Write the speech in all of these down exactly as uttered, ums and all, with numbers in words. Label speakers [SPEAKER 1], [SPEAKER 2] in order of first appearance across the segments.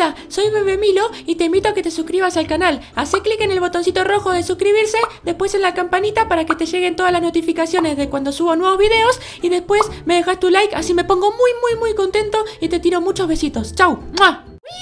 [SPEAKER 1] Hola, soy Bebé Milo y te invito a que te suscribas al canal. Hacé clic en el botoncito rojo de suscribirse, después en la campanita para que te lleguen todas las notificaciones de cuando subo nuevos videos y después me dejas tu like, así me pongo muy muy muy contento y te tiro muchos besitos. ¡Chau! ¡Mua!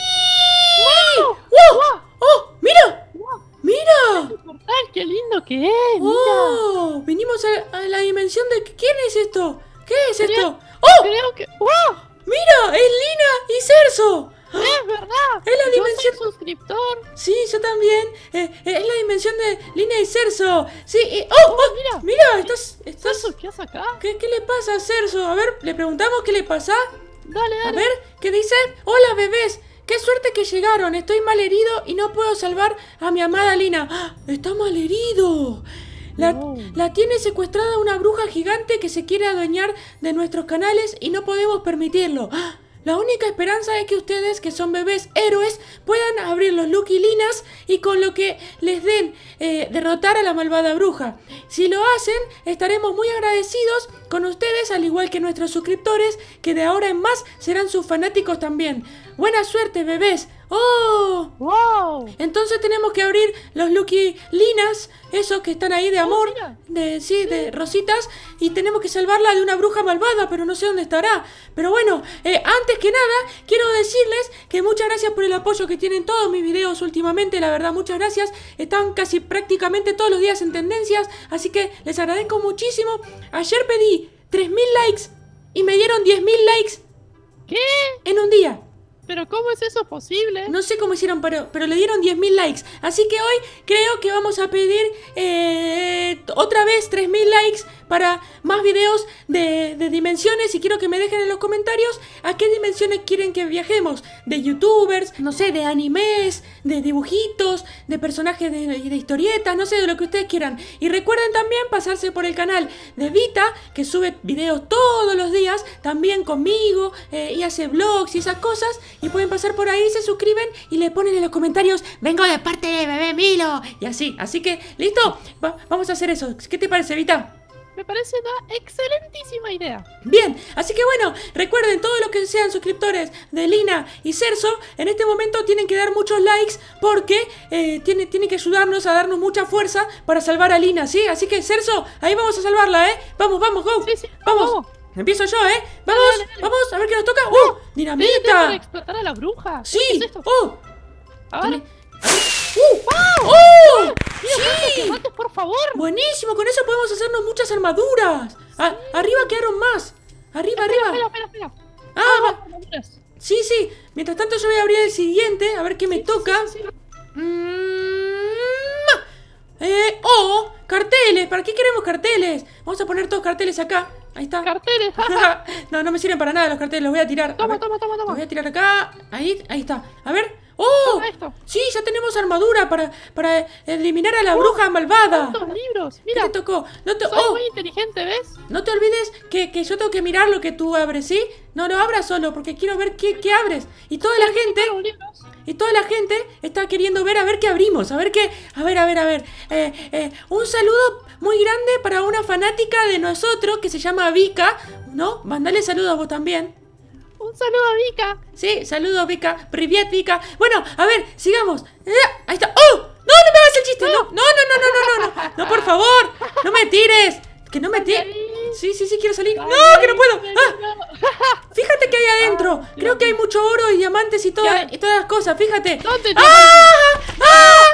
[SPEAKER 1] ¡Wow! ¡Wow! ¡Oh! ¡Mira! ¡Mira!
[SPEAKER 2] ¡Qué portal! ¡Qué lindo que es! ¡Mira!
[SPEAKER 1] ¡Oh! Venimos a, a la dimensión de... ¿Quién es esto? ¿Qué es
[SPEAKER 2] Creo-
[SPEAKER 1] esto? ¡Oh!
[SPEAKER 2] Creo que... ¡Wow!
[SPEAKER 1] ¡Mira! ¡Es Lina y Cerso!
[SPEAKER 2] ¡Es verdad!
[SPEAKER 1] Es la
[SPEAKER 2] Yo
[SPEAKER 1] dimensión...
[SPEAKER 2] soy suscriptor.
[SPEAKER 1] Sí, yo también. Eh, eh, es la dimensión de Lina y Cerso. Sí, y... ¡Oh!
[SPEAKER 2] Oh,
[SPEAKER 1] oh,
[SPEAKER 2] mira.
[SPEAKER 1] ¡Mira! ¿Estás... estás...
[SPEAKER 2] ¿Eso qué haces acá?
[SPEAKER 1] ¿Qué, ¿Qué le pasa a Cerso? A ver, le preguntamos qué le pasa.
[SPEAKER 2] Dale,
[SPEAKER 1] A
[SPEAKER 2] dale.
[SPEAKER 1] ver, ¿qué dice? Hola, bebés. Qué suerte que llegaron. Estoy mal herido y no puedo salvar a mi amada Lina. ¡Ah! Está mal herido. La,
[SPEAKER 2] No.
[SPEAKER 1] la tiene secuestrada una bruja gigante que se quiere adueñar de nuestros canales y no podemos permitirlo. ¡Ah! La única esperanza es que ustedes, que son bebés héroes, puedan abrir los Lucky Linas y con lo que les den eh, derrotar a la malvada bruja. Si lo hacen, estaremos muy agradecidos con ustedes, al igual que nuestros suscriptores, que de ahora en más serán sus fanáticos también. ¡Buena suerte, bebés! ¡Oh!
[SPEAKER 2] ¡Wow!
[SPEAKER 1] Entonces tenemos que abrir los Lucky Linas, esos que están ahí de amor,
[SPEAKER 2] mira.
[SPEAKER 1] de sí, de rositas, y tenemos que salvarla de una bruja malvada, pero no sé dónde estará. Pero bueno, eh, antes que nada, quiero decirles que muchas gracias por el apoyo que tienen todos mis videos últimamente, la verdad, muchas gracias. Están casi prácticamente todos los días en tendencias, así que les agradezco muchísimo. Ayer pedí tres mil likes y me dieron diez mil likes
[SPEAKER 2] ¿Qué?
[SPEAKER 1] en un día.
[SPEAKER 2] ¿Pero cómo es eso posible?
[SPEAKER 1] No sé cómo hicieron, pero, pero le dieron diez mil likes. Así que hoy creo que vamos a pedir eh, otra vez tres mil likes para más videos de, de dimensiones. Y quiero que me dejen en los comentarios a qué dimensiones quieren que viajemos. De youtubers, no sé, de animes, de dibujitos, de personajes de, de historietas, no sé, de lo que ustedes quieran. Y recuerden también pasarse por el canal de Vita, que sube videos todos los días, también conmigo, eh, y hace vlogs y esas cosas. Y pueden pasar por ahí, se suscriben y le ponen en los comentarios: vengo de parte de Bebé Milo. Y así, así que, ¿listo? Va- vamos a hacer eso. ¿Qué te parece, Vita?
[SPEAKER 2] Me parece una excelentísima idea.
[SPEAKER 1] Bien, así que bueno, recuerden, todos los que sean suscriptores de Lina y Cerso, en este momento tienen que dar muchos likes porque eh, tiene, tiene que ayudarnos a darnos mucha fuerza para salvar a Lina, ¿sí? Así que, Cerso, ahí vamos a salvarla, ¿eh? Vamos, vamos, go.
[SPEAKER 2] Sí, sí,
[SPEAKER 1] vamos.
[SPEAKER 2] vamos.
[SPEAKER 1] Empiezo yo, ¿eh? Vamos,
[SPEAKER 2] Dale, dale.
[SPEAKER 1] vamos, a ver qué nos toca. ¡Uh!
[SPEAKER 2] ¿Tenés para
[SPEAKER 1] ¡Dinamita!
[SPEAKER 2] explotar a la bruja?
[SPEAKER 1] ¡Sí!
[SPEAKER 2] ¿Qué es esto?
[SPEAKER 1] ¡Oh!
[SPEAKER 2] A ver.
[SPEAKER 1] Dale. ¡Uh! ¡Oh! ¡Sí!
[SPEAKER 2] ¡Que mates, por favor!
[SPEAKER 1] Buenísimo, con eso podemos hacernos muchas armaduras. Ah, arriba quedaron más. Arriba,
[SPEAKER 2] Espera,
[SPEAKER 1] arriba.
[SPEAKER 2] espera, espera, espera.
[SPEAKER 1] Ah, va.
[SPEAKER 2] armaduras.
[SPEAKER 1] Sí, sí. Mientras tanto yo voy a abrir el siguiente, a ver qué me
[SPEAKER 2] Sí,
[SPEAKER 1] toca.
[SPEAKER 2] sí, sí, sí.
[SPEAKER 1] Mm, eh, oh, carteles. ¿Para qué queremos carteles? Vamos a poner todos carteles acá. Ahí está.
[SPEAKER 2] Carteles.
[SPEAKER 1] No, no me sirven para nada los carteles, los voy a tirar. A
[SPEAKER 2] Toma,
[SPEAKER 1] ver,
[SPEAKER 2] toma, toma,
[SPEAKER 1] los
[SPEAKER 2] toma.
[SPEAKER 1] voy a tirar acá. Ahí, ahí está. A ver. ¡Oh!
[SPEAKER 2] Toma esto.
[SPEAKER 1] Sí, ya tenemos armadura para, para eliminar a la bruja malvada.
[SPEAKER 2] ¿Cuántos libros?
[SPEAKER 1] ¿Qué
[SPEAKER 2] Mira,
[SPEAKER 1] te tocó? No te,
[SPEAKER 2] soy
[SPEAKER 1] oh,
[SPEAKER 2] muy inteligente, ¿ves?
[SPEAKER 1] no te olvides que, que yo tengo que mirar lo que tú abres, ¿sí? No lo abras solo, porque quiero ver qué, qué abres. Y toda la gente,
[SPEAKER 2] Los libros.
[SPEAKER 1] y toda la gente está queriendo ver a ver qué abrimos. A ver qué, a ver, a ver, a ver. Eh, eh, un saludo muy grande para una fanática de nosotros que se llama Vika, ¿no? Mandale saludos a vos también.
[SPEAKER 2] Un saludo a Vika.
[SPEAKER 1] Sí, saludos, Vika. Privet, Vika. Bueno, a ver, sigamos. Eh, ahí está. ¡Oh! ¡No, no me hagas el chiste! No, no, no, no, no, no, no. No, por favor. No me tires. Que no me tires. Sí, sí, sí, quiero salir. ¡No, que no puedo! ¡Ah! Fíjate que hay adentro.
[SPEAKER 2] Ah,
[SPEAKER 1] Creo que hay mucho oro y diamantes y todas, y todas las cosas. Fíjate.
[SPEAKER 2] ¿Dónde?
[SPEAKER 1] ¡Ah! ¡Ah!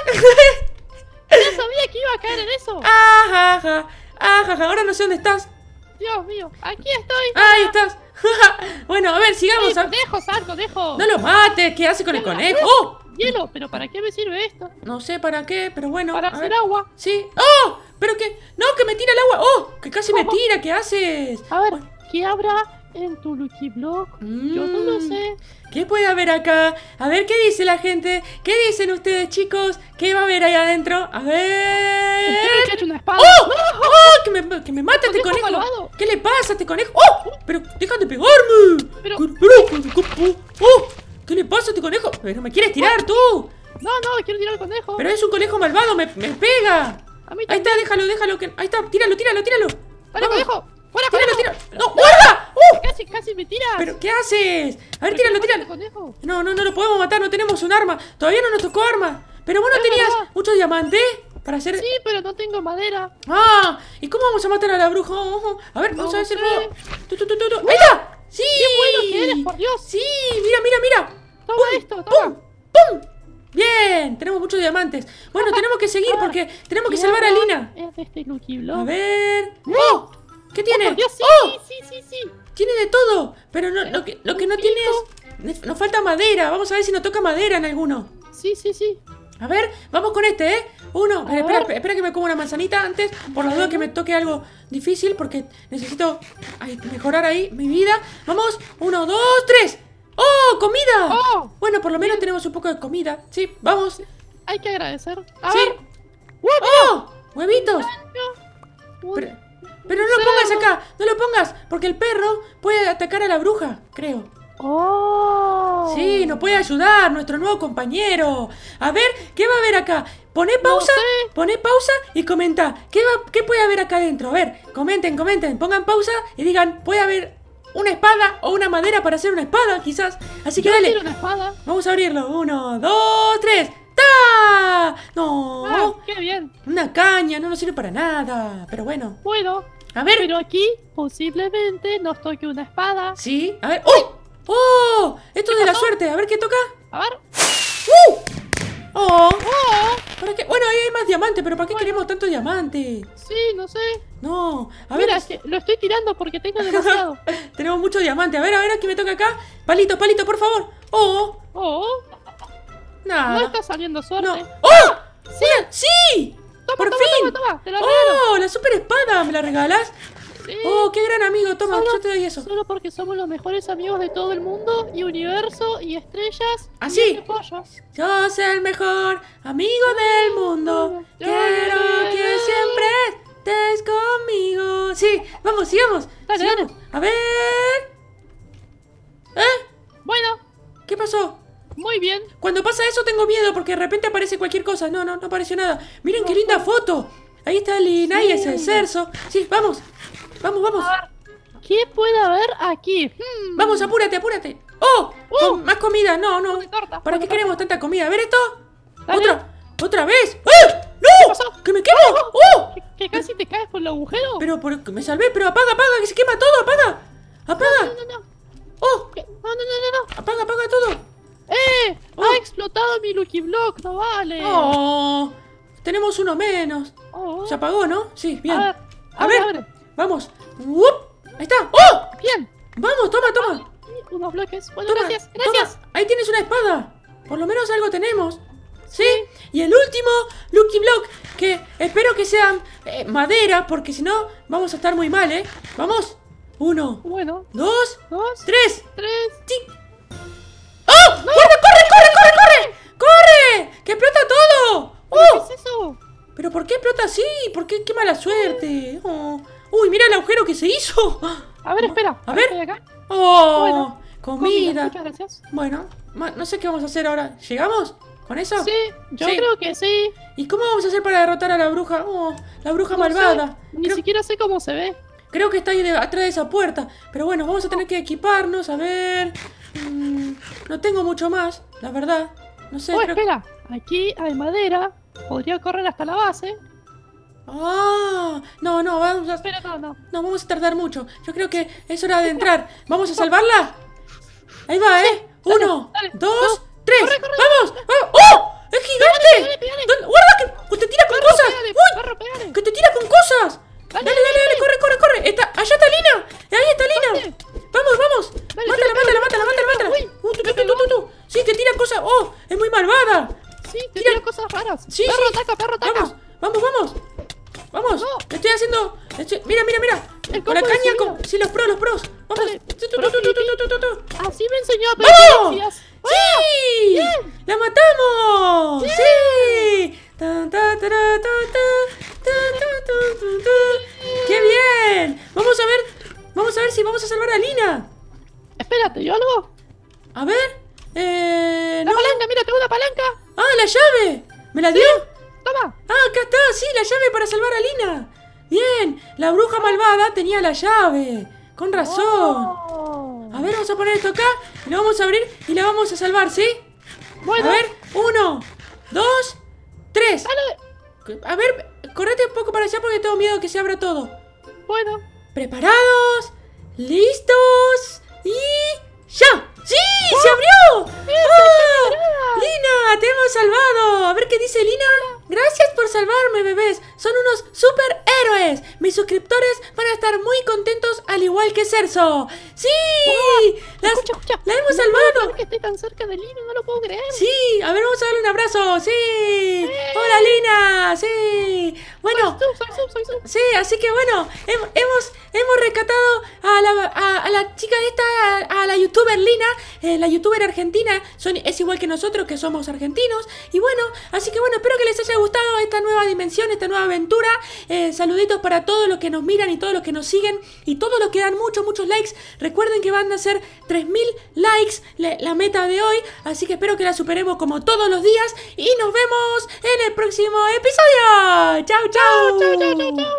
[SPEAKER 2] No sabía que iba a caer en eso.
[SPEAKER 1] ¡Ah, ja, ja! ¡Ah, ja, ja! Ahora no sé dónde estás.
[SPEAKER 2] Dios mío, aquí estoy.
[SPEAKER 1] ¡Ahí estás! Bueno, a ver, sigamos.
[SPEAKER 2] Sí, conejo, sal, conejo.
[SPEAKER 1] No lo mates. ¿Qué hace con el conejo? ¡Oh!
[SPEAKER 2] Hielo, pero ¿para qué me sirve esto?
[SPEAKER 1] No sé para qué, pero bueno.
[SPEAKER 2] Para
[SPEAKER 1] a
[SPEAKER 2] hacer
[SPEAKER 1] ver.
[SPEAKER 2] agua.
[SPEAKER 1] Sí. ¡Oh! Pero que... No, que me tira el agua. ¡Oh! Que casi me
[SPEAKER 2] ¿Cómo?
[SPEAKER 1] tira. ¿Qué haces?
[SPEAKER 2] A ver,
[SPEAKER 1] Bueno,
[SPEAKER 2] ¿qué habrá en tu Lucky Block? Yo no lo
[SPEAKER 1] mm,
[SPEAKER 2] sé.
[SPEAKER 1] ¿Qué puede haber acá? A ver, ¿qué dice la gente? ¿Qué dicen ustedes, chicos? ¿Qué va a haber ahí adentro? A ver...
[SPEAKER 2] Espero que haya una espada.
[SPEAKER 1] ¡Oh! ¡Oh! ¡Que me, que me mata este
[SPEAKER 2] Conejo
[SPEAKER 1] conejo!
[SPEAKER 2] malvado.
[SPEAKER 1] ¿Qué le pasa a este conejo? ¡Oh! ¡Pero deja de pegarme!
[SPEAKER 2] Pero-
[SPEAKER 1] ¿Qué- pero- ¡Oh! ¿Qué le pasa a este conejo? ¡Pero me quieres tirar tú!
[SPEAKER 2] No, no, quiero tirar al conejo.
[SPEAKER 1] ¡Pero es un conejo malvado! ¡Me, me pega!
[SPEAKER 2] A mí
[SPEAKER 1] Ahí
[SPEAKER 2] también.
[SPEAKER 1] está, déjalo, déjalo. Que... Ahí está, tíralo, tíralo, tíralo.
[SPEAKER 2] Vale,
[SPEAKER 1] Vamos.
[SPEAKER 2] conejo. ¡Fuera,
[SPEAKER 1] Tíralo,
[SPEAKER 2] conejo!
[SPEAKER 1] tíralo. ¡No! ¡Guarda! ¡Uh!
[SPEAKER 2] Casi, casi me tiras.
[SPEAKER 1] ¿Pero qué haces? A ver,
[SPEAKER 2] ¿Por qué
[SPEAKER 1] tíralo,
[SPEAKER 2] me matas
[SPEAKER 1] tíralo.
[SPEAKER 2] al conejo?
[SPEAKER 1] No, no, no lo podemos matar, no tenemos un arma. Todavía no nos tocó arma. Pero vos no
[SPEAKER 2] Es
[SPEAKER 1] tenías
[SPEAKER 2] verdad.
[SPEAKER 1] muchos diamantes para hacer...
[SPEAKER 2] Sí, pero no tengo madera.
[SPEAKER 1] Ah, ¿y cómo vamos a matar a la bruja? Oh, oh, oh. A ver, vamos
[SPEAKER 2] No
[SPEAKER 1] a ver si
[SPEAKER 2] sé.
[SPEAKER 1] puedo... Tu, tu, tu, tu, tu. ¡Ahí está! ¡Sí!
[SPEAKER 2] ¡Qué bueno que eres, por Dios!
[SPEAKER 1] Sí, mira, mira, mira.
[SPEAKER 2] Toma
[SPEAKER 1] ¡Pum!
[SPEAKER 2] esto, toma.
[SPEAKER 1] ¡Pum! ¡Pum! Bien, tenemos muchos diamantes. Bueno, tenemos que seguir
[SPEAKER 2] Ah,
[SPEAKER 1] porque tenemos que
[SPEAKER 2] y
[SPEAKER 1] salvar a
[SPEAKER 2] ahora
[SPEAKER 1] Lina.
[SPEAKER 2] Es de este Lucky Block.
[SPEAKER 1] A ver... ¡Oh! ¿Qué tiene?
[SPEAKER 2] Oh, por Dios, sí,
[SPEAKER 1] ¡Oh!
[SPEAKER 2] sí, sí, sí.
[SPEAKER 1] Tiene de todo. Pero no, lo que, lo que no
[SPEAKER 2] Un
[SPEAKER 1] tiene
[SPEAKER 2] pico.
[SPEAKER 1] es... Nos falta madera. Vamos a ver si nos toca madera en alguno.
[SPEAKER 2] Sí, sí, sí.
[SPEAKER 1] A ver, vamos con este, ¿eh? Uno,
[SPEAKER 2] A
[SPEAKER 1] espera,
[SPEAKER 2] ver.
[SPEAKER 1] espera que me coma una manzanita antes, por la duda que me toque algo difícil, porque necesito ay, mejorar ahí mi vida. Vamos, uno, dos, tres. ¡Oh, comida!
[SPEAKER 2] Oh.
[SPEAKER 1] Bueno, por lo menos tenemos un poco de comida. Sí, vamos.
[SPEAKER 2] Hay que agradecer. A
[SPEAKER 1] Sí.
[SPEAKER 2] ver. ¡Huevo!
[SPEAKER 1] ¡Oh! ¡Huevitos!
[SPEAKER 2] Un-
[SPEAKER 1] Pero, pero no lo pongas acá, no lo pongas, porque el perro puede atacar a la bruja, creo.
[SPEAKER 2] ¡Oh!
[SPEAKER 1] Sí, nos puede ayudar, nuestro nuevo compañero. A ver, ¿qué va a haber acá? Poné pausa,
[SPEAKER 2] sé.
[SPEAKER 1] poné pausa y comenta. ¿Qué, va, ¿Qué puede haber acá adentro? A ver, comenten, comenten, pongan pausa y digan, ¿puede haber una espada o una madera para hacer una espada, quizás? Así que
[SPEAKER 2] Yo
[SPEAKER 1] dale,
[SPEAKER 2] quiero una espada.
[SPEAKER 1] vamos a abrirlo. Uno, dos, tres. ¡Ta! No,
[SPEAKER 2] Ah, qué bien.
[SPEAKER 1] una caña, no nos sirve para nada. Pero bueno,
[SPEAKER 2] Bueno,
[SPEAKER 1] a ver.
[SPEAKER 2] pero aquí posiblemente nos toque una espada.
[SPEAKER 1] Sí, a ver. ¡Oh! ¡Oh! Esto es de la
[SPEAKER 2] pasó?
[SPEAKER 1] suerte. A ver qué toca.
[SPEAKER 2] A ver.
[SPEAKER 1] ¡Uh! ¡Oh!
[SPEAKER 2] ¡Oh!
[SPEAKER 1] ¿Para qué? Bueno, ahí hay más diamantes, pero ¿para qué
[SPEAKER 2] Bueno.
[SPEAKER 1] queremos tanto diamante?
[SPEAKER 2] Sí, no sé.
[SPEAKER 1] No, a
[SPEAKER 2] Mira,
[SPEAKER 1] ver,
[SPEAKER 2] es que lo estoy tirando porque tengo demasiado.
[SPEAKER 1] tenemos mucho diamante. A ver, a ver, aquí me toca acá. Palito, palito, por favor. ¡Oh!
[SPEAKER 2] Oh, no
[SPEAKER 1] Nada.
[SPEAKER 2] está saliendo
[SPEAKER 1] No.
[SPEAKER 2] suerte.
[SPEAKER 1] ¡Oh! ¡Sí! ¡Sí!
[SPEAKER 2] Toma,
[SPEAKER 1] ¡Por
[SPEAKER 2] toma,
[SPEAKER 1] fin!
[SPEAKER 2] toma, toma, te la regalo.
[SPEAKER 1] ¡Oh! ¡La super espada! ¿Me la regalas?
[SPEAKER 2] Sí.
[SPEAKER 1] ¡Oh, qué gran amigo! Toma,
[SPEAKER 2] Solo-
[SPEAKER 1] yo te doy eso.
[SPEAKER 2] Solo porque somos los mejores amigos de todo el mundo y universo y estrellas.
[SPEAKER 1] ¿Ah,
[SPEAKER 2] y
[SPEAKER 1] sí?
[SPEAKER 2] este pollo.
[SPEAKER 1] Yo soy el mejor amigo del mundo. Quiero que siempre estés conmigo. Sí, vamos, sigamos.
[SPEAKER 2] Dale,
[SPEAKER 1] sigamos. A ver. ¿Eh?
[SPEAKER 2] Bueno,
[SPEAKER 1] ¿Qué pasó?
[SPEAKER 2] muy bien.
[SPEAKER 1] Cuando pasa eso tengo miedo porque de repente aparece cualquier cosa. No, no, no apareció nada. Miren qué linda foto. Ahí está Lina y ese cerzo. Sí, vamos. Vamos, vamos.
[SPEAKER 2] A ver, ¿qué puede haber aquí? Hmm,
[SPEAKER 1] Vamos, apúrate, apúrate. ¡Oh!
[SPEAKER 2] Uh.
[SPEAKER 1] Con más comida. No, no.
[SPEAKER 2] Come torta,
[SPEAKER 1] ¿Para
[SPEAKER 2] come
[SPEAKER 1] qué queremos tanta comida? A ver esto.
[SPEAKER 2] Dale.
[SPEAKER 1] Otra. ¿Otra vez? ¡Eh! ¡No!
[SPEAKER 2] pasó?
[SPEAKER 1] ¡Que me quemo! ¡Oh!
[SPEAKER 2] ¿Que, que casi te caes por el agujero?
[SPEAKER 1] Pero por, me salvé, pero apaga, apaga, que se quema todo, apaga. Apaga.
[SPEAKER 2] No, no, no.
[SPEAKER 1] ¡Oh!
[SPEAKER 2] ¿Qué? No, no, no, no, no.
[SPEAKER 1] Apaga, apaga todo.
[SPEAKER 2] ¡Eh!
[SPEAKER 1] Oh.
[SPEAKER 2] Ha explotado mi Lucky Block, no vale.
[SPEAKER 1] ¡Oh! Tenemos uno menos.
[SPEAKER 2] Oh.
[SPEAKER 1] Se apagó, ¿no? Sí, bien.
[SPEAKER 2] A ver,
[SPEAKER 1] A
[SPEAKER 2] abre,
[SPEAKER 1] ver.
[SPEAKER 2] abre.
[SPEAKER 1] Vamos. ¡Wup! Ahí está. ¡Oh!
[SPEAKER 2] Bien.
[SPEAKER 1] Vamos, toma, toma.
[SPEAKER 2] Y unos bloques. Bueno,
[SPEAKER 1] Toma,
[SPEAKER 2] gracias, gracias.
[SPEAKER 1] toma. Ahí tienes una espada. Por lo menos algo tenemos. ¿Sí? Y el último Lucky Block, que espero que sea eh, madera, porque si no vamos a estar muy mal, ¿eh? Vamos. Uno,
[SPEAKER 2] Bueno,
[SPEAKER 1] dos,
[SPEAKER 2] dos,
[SPEAKER 1] tres.
[SPEAKER 2] tres.
[SPEAKER 1] ¡Tic! ¡Oh! ¡Corre, corre, corre, corre, corre! ¡Corre! ¡Que explota todo!
[SPEAKER 2] ¿Pero
[SPEAKER 1] ¡Oh!
[SPEAKER 2] ¿Qué es eso?
[SPEAKER 1] ¿Pero por qué explota así? ¿Por qué? ¡Qué mala suerte! Oh. ¡Uy, mira el agujero que se hizo!
[SPEAKER 2] A ver, espera.
[SPEAKER 1] A ver.
[SPEAKER 2] ¿Estoy acá?
[SPEAKER 1] ¡Oh!
[SPEAKER 2] Bueno,
[SPEAKER 1] comida.
[SPEAKER 2] Muchas gracias.
[SPEAKER 1] Bueno, ma- no sé qué vamos a hacer ahora. ¿Llegamos? ¿Con eso?
[SPEAKER 2] Sí, yo
[SPEAKER 1] Sí.
[SPEAKER 2] creo que sí.
[SPEAKER 1] ¿Y cómo vamos a hacer para derrotar a la bruja? Oh, la bruja
[SPEAKER 2] No sé,
[SPEAKER 1] malvada.
[SPEAKER 2] Ni
[SPEAKER 1] Creo,
[SPEAKER 2] siquiera sé cómo se ve.
[SPEAKER 1] creo que está ahí de- atrás de esa puerta. Pero bueno, vamos a tener que equiparnos. A ver. Mm, no tengo mucho más, la verdad. No sé.
[SPEAKER 2] Oh,
[SPEAKER 1] creo-
[SPEAKER 2] espera. Aquí hay madera. Podría correr hasta la base.
[SPEAKER 1] Ah, no, no, vamos a...
[SPEAKER 2] Pero no, no.
[SPEAKER 1] No, vamos a tardar mucho. Yo creo que es hora de entrar. ¿Vamos a salvarla? Ahí va, ¿eh?
[SPEAKER 2] dale,
[SPEAKER 1] Uno,
[SPEAKER 2] dale.
[SPEAKER 1] dos,
[SPEAKER 2] No.
[SPEAKER 1] tres.
[SPEAKER 2] Corre, corre.
[SPEAKER 1] ¡Vamos! ¡Vamos! ¡Oh! ¡Es gigante!
[SPEAKER 2] Pegale, pegale.
[SPEAKER 1] ¿Dónde- ¡Guarda que que te tira con
[SPEAKER 2] Perro,
[SPEAKER 1] cosas!
[SPEAKER 2] pegale,
[SPEAKER 1] ¡Uy!
[SPEAKER 2] perro, pegale.
[SPEAKER 1] ¡Que te tira con cosas! Dale,
[SPEAKER 2] Dale,
[SPEAKER 1] dale, dale, corre, corre, corre. Está, allá está Lina. Ahí está Lina.
[SPEAKER 2] ¿Dónde?
[SPEAKER 1] Vamos, vamos.
[SPEAKER 2] Dale,
[SPEAKER 1] Mátala,
[SPEAKER 2] yo
[SPEAKER 1] mátala,
[SPEAKER 2] le
[SPEAKER 1] mátala,
[SPEAKER 2] pego,
[SPEAKER 1] mátala,
[SPEAKER 2] yo le
[SPEAKER 1] mátala.
[SPEAKER 2] pego.
[SPEAKER 1] Uh, tu,
[SPEAKER 2] Me
[SPEAKER 1] tu, tu, tu, tu. Sí, te tira cosas. ¡Oh! Es muy malvada.
[SPEAKER 2] Sí, te
[SPEAKER 1] Tira-
[SPEAKER 2] tira cosas raras.
[SPEAKER 1] Sí,
[SPEAKER 2] perro
[SPEAKER 1] sí.
[SPEAKER 2] ataca, perro ataca.
[SPEAKER 1] Vamos, vamos, vamos. Vamos.
[SPEAKER 2] No.
[SPEAKER 1] Le estoy haciendo. le estoy- Mira, mira, mira.
[SPEAKER 2] El
[SPEAKER 1] Con la
[SPEAKER 2] combo de
[SPEAKER 1] caña,
[SPEAKER 2] subida.
[SPEAKER 1] con. Sí, los pros, los pros. Vamos.
[SPEAKER 2] Dale.
[SPEAKER 1] Tu, tu, tu, tu, tu, tu, tu, tu, tu.
[SPEAKER 2] Así me enseñó a pedir
[SPEAKER 1] ¡Vamos!
[SPEAKER 2] gracias.
[SPEAKER 1] ¡Sí!
[SPEAKER 2] Bien.
[SPEAKER 1] ¡La matamos! ¡Sí! Tan, ta, ta, ra, ta, ta, ta, ta, ta, ta, ta. ¡Qué bien! Vamos a ver. Vamos a ver si vamos a salvar a Lina.
[SPEAKER 2] Espérate, ¿yo algo?
[SPEAKER 1] A ver. Eh.
[SPEAKER 2] La
[SPEAKER 1] No.
[SPEAKER 2] palanca, mira, tengo una palanca.
[SPEAKER 1] ¡Ah, la llave! ¿Me la dio?
[SPEAKER 2] Toma.
[SPEAKER 1] ¡Ah, acá está! ¡Sí, la llave para salvar a Lina! ¡Bien! La bruja malvada tenía la llave. Con razón.
[SPEAKER 2] Oh.
[SPEAKER 1] A ver, vamos a poner esto acá. Y lo vamos a abrir y la vamos a salvar, ¿sí?
[SPEAKER 2] Bueno.
[SPEAKER 1] A ver, uno, dos, tres.
[SPEAKER 2] Dale.
[SPEAKER 1] A ver, correte un poco para allá porque tengo miedo que se abra todo.
[SPEAKER 2] Bueno.
[SPEAKER 1] ¿Preparados? ¿Listos? ¡Y ya! ¡Sí! ¡Se abrió! ¡Ah! ¡Lina! ¡Te hemos salvado! A ver qué dice Lina. Gracias por salvarme, bebés. Son unos superhéroes. Mis suscriptores van a estar muy contentos al igual que Cerso. ¡Sí! Las-
[SPEAKER 2] Escucha, escucha.
[SPEAKER 1] ¡La hemos
[SPEAKER 2] No
[SPEAKER 1] salvado!
[SPEAKER 2] puedo creer que esté tan cerca de Lino, no lo puedo creer.
[SPEAKER 1] Sí, a ver, vamos a darle un abrazo. Sí. Hola, Lina. Sí. Bueno.
[SPEAKER 2] Soy sub, soy sub, soy sub.
[SPEAKER 1] Sí, así que bueno, hem- hemos, hemos rescatado a la, a, a la chica esta, a, a la youtuber Lina, eh, la youtuber argentina, son, es igual que nosotros que somos argentinos. Y bueno, así que bueno, espero que les haya gustado esta nueva dimensión, esta nueva aventura. Eh, saluditos para todos los que nos miran y todos los que nos siguen y todos los que dan muchos, muchos likes. Recuerden que van a ser tres mil likes la, la meta de hoy, así que espero que la superemos como todos los días y nos vemos en el próximo episodio. Chau, chau.
[SPEAKER 2] Chau, chau, chau, chau.